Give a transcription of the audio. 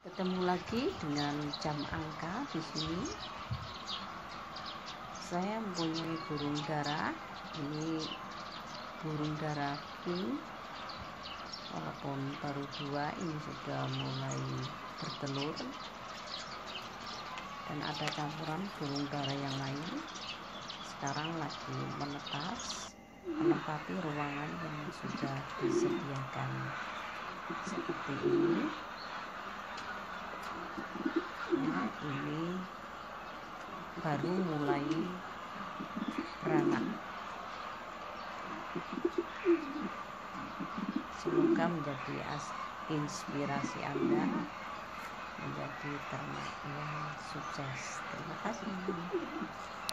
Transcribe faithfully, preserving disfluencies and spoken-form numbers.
Ketemu lagi dengan jam angka di sini. Saya mempunyai burung dara. Ini burung dara pink. Walaupun baru dua, ini sudah mulai bertelur. Dan ada campuran burung dara yang lain. Sekarang lagi menetas, menempati ruangan yang sudah disediakan seperti ini. Nah, ini baru mulai beranak. Semoga menjadi inspirasi Anda menjadi ternak yang sukses. Terima kasih.